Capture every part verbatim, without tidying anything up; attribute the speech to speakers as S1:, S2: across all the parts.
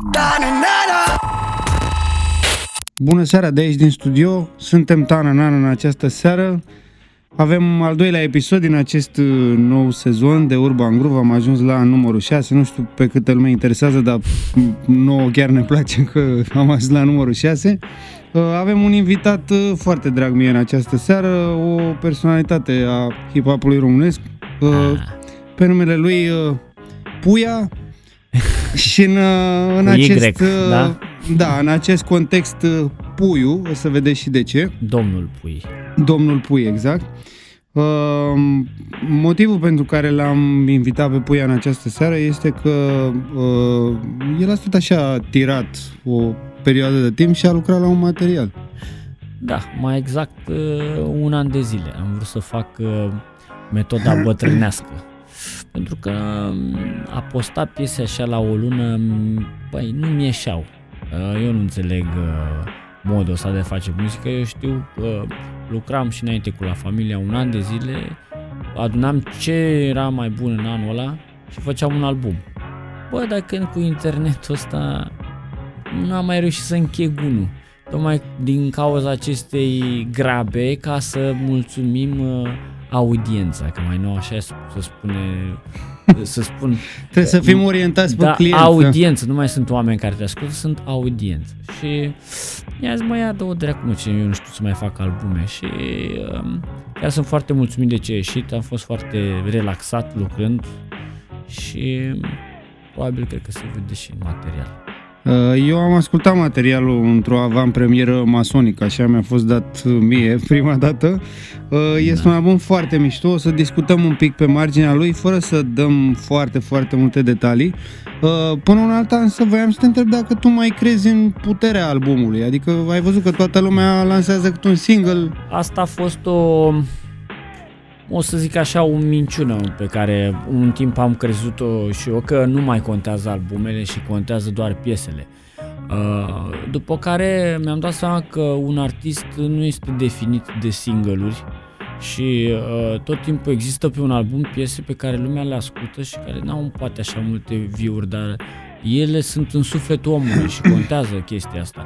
S1: Bună seara de aici din studio, suntem Tana Nana în această seară. Avem al doilea episod din acest nou sezon de Urban Groove. Am ajuns la numărul șase, nu știu pe câtă lume interesează, dar nouă chiar ne place că am ajuns la numărul șase. Avem un invitat foarte drag mie în această seară, o personalitate a hip-hopului românesc, pe numele lui Puia. Și în, în acest
S2: Y, da?
S1: Da, în acest context Puiu, o să vedeți și de ce.
S2: Domnul Pui.
S1: Domnul Pui, exact. Uh, motivul pentru care l-am invitat pe Puia în această seară este că uh, el a stat așa tirat o perioadă de timp și a lucrat la un material.
S2: Da, mai exact uh, un an de zile. Am vrut să fac uh, metoda bătrânească. Pentru că a posta piese așa la o lună, băi, nu-mi ieșeau. Eu nu înțeleg modul ăsta de a face muzică. Eu știu că lucram și înainte cu La Familia un an de zile, adunam ce era mai bun în anul ăla și făceam un album. Bă, dacă cu internetul ăsta nu am mai reușit să încheg unul. Tocmai din cauza acestei grabe, ca să mulțumim audiența, că mai nou așa să spune, să spun...
S1: Trebuie să fim orientați pe
S2: da,
S1: client.
S2: Audiență, nu mai sunt oameni care te ascultă, sunt audiență. Și i-a zis, mă, ia dă-o dracu, mă, ce eu nu știu să mai fac albume. Și um, chiar sunt foarte mulțumit de ce a ieșit, am fost foarte relaxat lucrând și probabil cred că se vede și în material.
S1: Eu am ascultat materialul într-o avantpremieră masonică, așa mi-a fost dat mie prima dată. Este da. un album foarte mișto, o să discutăm un pic pe marginea lui, fără să dăm foarte, foarte multe detalii. Până una alta, însă voiam să te întreb dacă tu mai crezi în puterea albumului, adică ai văzut că toată lumea lansează câte un single.
S2: Asta a fost o... o să zic așa, o minciună pe care un timp am crezut-o și eu, că nu mai contează albumele și contează doar piesele. După care mi-am dat seama că un artist nu este definit de single-uri și tot timpul există pe un album piese pe care lumea le ascultă și care n-au poate așa multe view-uri, dar ele sunt în sufletul omului și contează chestia asta.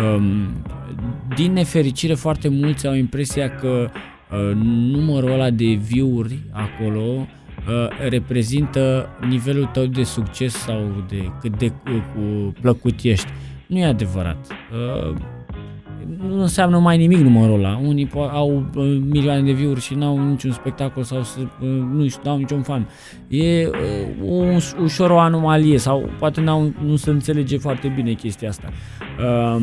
S2: Din nefericire, foarte mulți au impresia că Uh, numărul ăla de view-uri acolo uh, reprezintă nivelul tău de succes sau de cât de uh, plăcut ești. Nu e adevărat. Uh, nu înseamnă mai nimic numărul ăla. Unii au uh, milioane de view-uri și n-au niciun spectacol sau uh, nu știu, n-au niciun fan. E uh, un, ușor o anomalie sau poate n-au, nu se înțelege foarte bine chestia asta. Uh,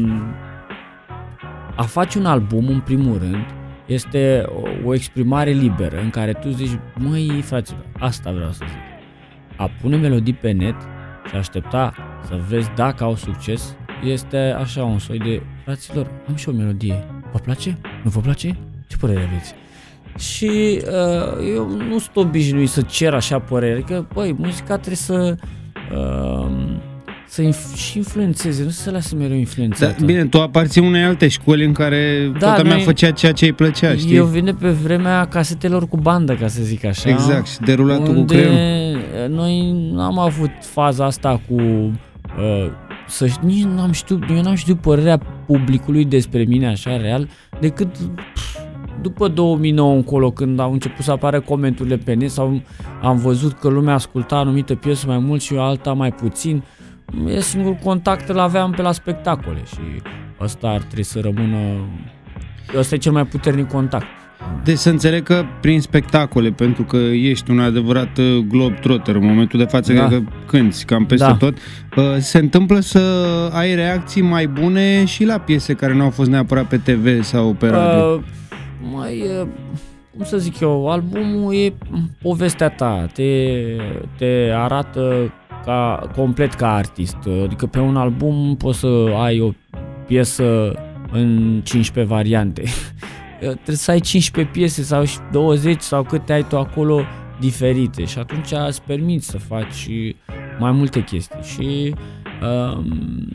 S2: a face un album, în primul rând, este o, o exprimare liberă în care tu zici, măi, fraților, asta vreau să zic. A pune melodii pe net și aștepta să vezi dacă au succes este așa un soi de, fraților, am și o melodie, vă place? Nu vă place? Ce părere aveți? Și uh, eu nu sunt obișnuit să cer așa părere, că, băi, muzica trebuie să... Uh, să inf- și influențeze, nu să se lase mereu influențată.
S1: Da, bine, tu aparții unei alte școli în care da, toată lumea făcea ceea ce îi plăcea, știi?
S2: Eu vin de pe vremea casetelor cu bandă, ca să zic așa.
S1: Exact, și derulatul cu creion.
S2: Noi n-am avut faza asta cu... Uh, să, nici n-am știut, eu n-am știut părerea publicului despre mine așa real, decât pf, după două mii nouă încolo, când au început să apară comenturile pe net sau am văzut că lumea asculta anumită piesă mai mult și eu alta mai puțin. E singurul contact îl aveam pe la spectacole și ăsta ar trebui să rămână, ăsta e cel mai puternic contact.
S1: Deci să înțeleg că prin spectacole, pentru că ești un adevărat globetrotter în momentul de față, da. Că cânti cam peste da. tot, se întâmplă să ai reacții mai bune și la piese care nu au fost neapărat pe T V sau pe radio? Uh,
S2: mai, cum să zic eu, albumul e povestea ta, te, te arată ca, complet ca artist, adică pe un album poți să ai o piesă în cincisprezece variante. Trebuie să ai cincisprezece piese sau douăzeci sau câte ai tu acolo diferite și atunci îți permiți să faci mai multe chestii și um,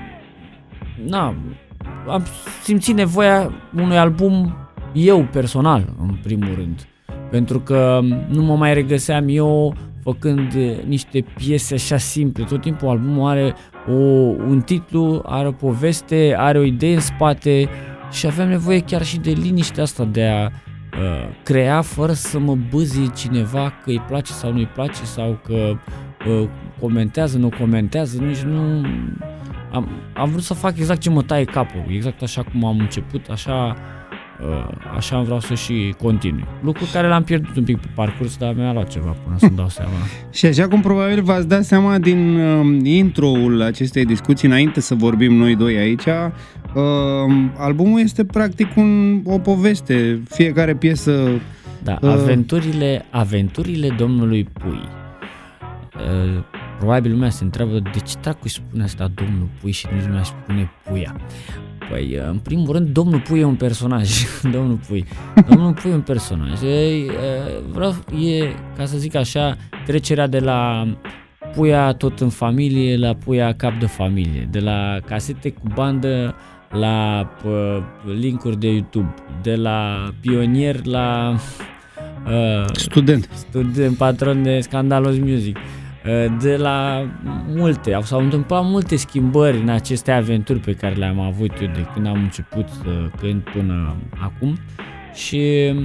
S2: na, am simțit nevoia unui album eu personal în primul rând, pentru că nu mă mai regăseam eu făcând niște piese așa simple. Tot timpul albumul are o, un titlu, are o poveste, are o idee în spate și avem nevoie chiar și de liniștea asta de a uh, crea fără să mă bâzie cineva că îi place sau nu îi place sau că uh, comentează, nu comentează, nici nu... Am, am vrut să fac exact ce mă taie capul, exact așa cum am început, așa... Așa vreau să și continui. Lucru care l-am pierdut un pic pe parcurs, dar mi-a luat ceva până să-mi dau seama.
S1: Și așa cum probabil v-ați dat seama din uh, intro-ul acestei discuții, înainte să vorbim noi doi aici, uh, albumul este practic un, o poveste, fiecare piesă...
S2: Da, uh, aventurile, aventurile domnului Pui. Uh, probabil lumea se întreabă de ce dracu îi spune asta domnul Pui și nici nu mai spune Puia. Păi, în primul rând, domnul Pui e un personaj. Domnul Pui. Domnul Pui e un personaj. E, vreau, e, ca să zic așa, trecerea de la Puia tot în familie la Puia cap de familie. De la casete cu bandă la uh, link-uri de YouTube. De la pionier la uh,
S1: student.
S2: Student, patron de Scandalos Music. De la multe, s-au întâmplat multe schimbări în aceste aventuri pe care le-am avut eu de când am început să cânt până acum și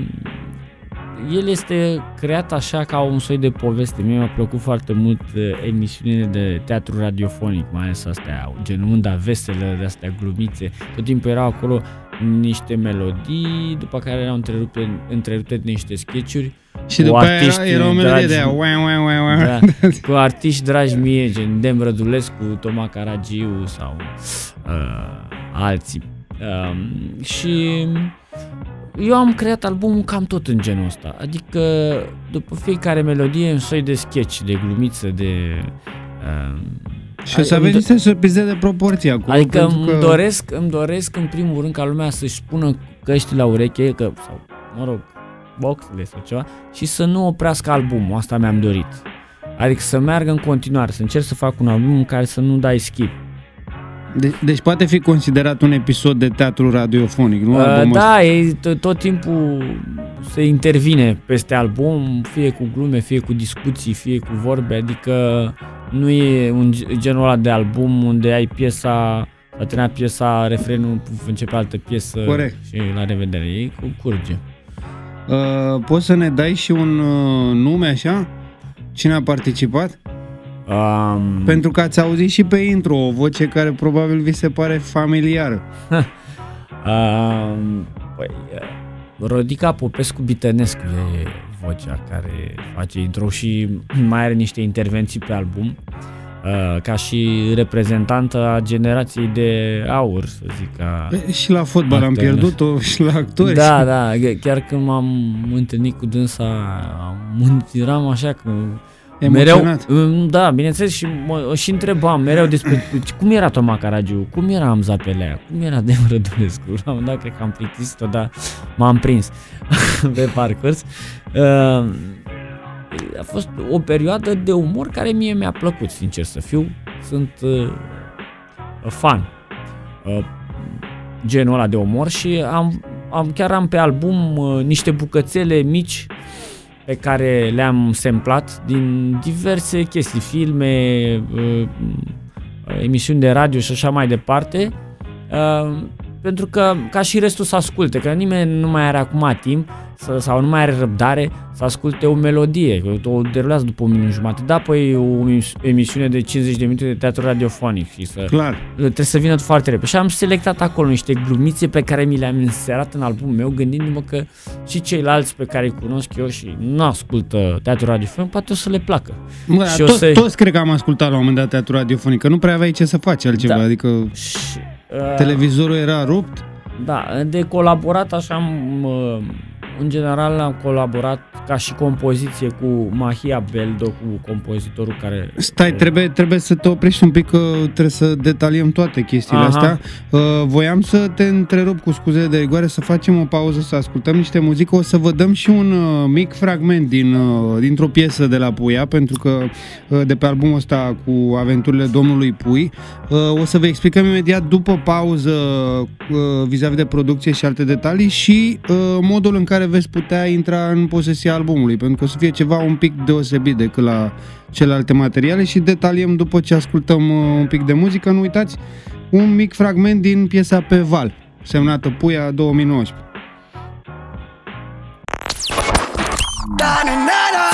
S2: el este creat așa ca un soi de poveste. Mie mi-a plăcut foarte mult emisiunile de teatru radiofonic, mai ales astea, gen unda veselă, de astea glumițe, tot timpul erau acolo niște melodii, după care erau întrerupte, întrerupte niște sketch-uri.
S1: Și după aia era, era o melodie de aia,
S2: da, cu artiști dragi mie, gen Dem Rădulescu, Toma Caragiu sau uh, alții. Uh, și eu am creat albumul cam tot în genul ăsta, adică după fiecare melodie un soi de sketch, de glumiță, de... Uh,
S1: și o să aveți niște surprize de proporție acum.
S2: Adică îmi, că... doresc, îmi doresc în primul rând ca lumea să-și spună căști la ureche, că, sau, mă rog, boxele sau ceva, și să nu oprească albumul, asta mi-am dorit. Adică să meargă în continuare, să încerc să fac un album în care să nu dai skip.
S1: De- deci poate fi considerat un episod de teatru radiofonic, nu?
S2: Uh, da, e, tot timpul se intervine peste album, fie cu glume, fie cu discuții, fie cu vorbe, adică nu e un genul ăla de album unde ai piesa, a terminat piesa, refrenul, începe altă piesă. Corect. Și la revedere, e cu curge.
S1: Uh, poți să ne dai și un uh, nume așa? Cine a participat? Um... Pentru că ați auzit și pe intro o voce care probabil vi se pare familiară.
S2: um, păi, Rodica Popescu Bitănescu e vocea care face intro și mai are niște intervenții pe album, uh, ca și reprezentantă a generației de aur, să zic. A
S1: și la fotbal am pierdut-o, și la actori.
S2: Da, da, chiar când m-am întâlnit cu dânsa, am, eram așa că...
S1: Emoționat.
S2: Mereu, da, bineînțeles, și mă și întrebam mereu despre cum era Toma Caragiu, cum era Amza Pelea, cum era Dem Rădulescu. La un moment dat cred că am plictisit-o, dar m-am prins pe parcurs. Uh, a fost o perioadă de umor care mie mi-a plăcut, sincer să fiu. Sunt uh, fan uh, genul ăla de umor și am, am chiar am pe album uh, niște bucățele mici pe care le-am samplat din diverse chestii, filme, uh, emisiuni de radio și așa mai departe, uh, pentru că ca și restul să asculte, că nimeni nu mai are acum timp să, sau nu mai are răbdare să asculte o melodie, că o derulează după un minut jumate, da, păi o emisiune de cincizeci de minute de teatru radiofonic și să,
S1: clar,
S2: trebuie să vină foarte repede. Și am selectat acolo niște glumițe pe care mi le-am inserat în albumul meu, gândindu-mă că și ceilalți pe care îi cunosc eu și nu ascultă teatru radiofonic, poate o să le placă.
S1: Mă, și toți, să... toți cred că am ascultat la un moment dat teatru radiofonic, că nu prea aveai ce să faci altceva, da. Adică și, uh... televizorul era rupt.
S2: Da, de colaborat așa am... Uh... În general am colaborat ca și compoziție cu Mahia Beldo, cu compozitorul care...
S1: Stai, trebuie, trebuie să te oprești un pic, că trebuie să detaliem toate chestiile Aha. astea. Uh, voiam să te întrerup cu scuze de rigoare, să facem o pauză, să ascultăm niște muzică. O să vă dăm și un uh, mic fragment din, uh, dintr-o piesă de la Puia, pentru că uh, de pe albumul ăsta cu aventurile domnului Pui. Uh, o să vă explicăm imediat după pauză uh, vis-a-vis de producție și alte detalii și uh, modul în care care veți putea intra în posesia albumului, pentru că o să fie ceva un pic deosebit decât la celelalte materiale și detaliem după ce ascultăm un pic de muzică. Nu uitați, un mic fragment din piesa Pe Val, semnată Puia două mii nouăsprezece.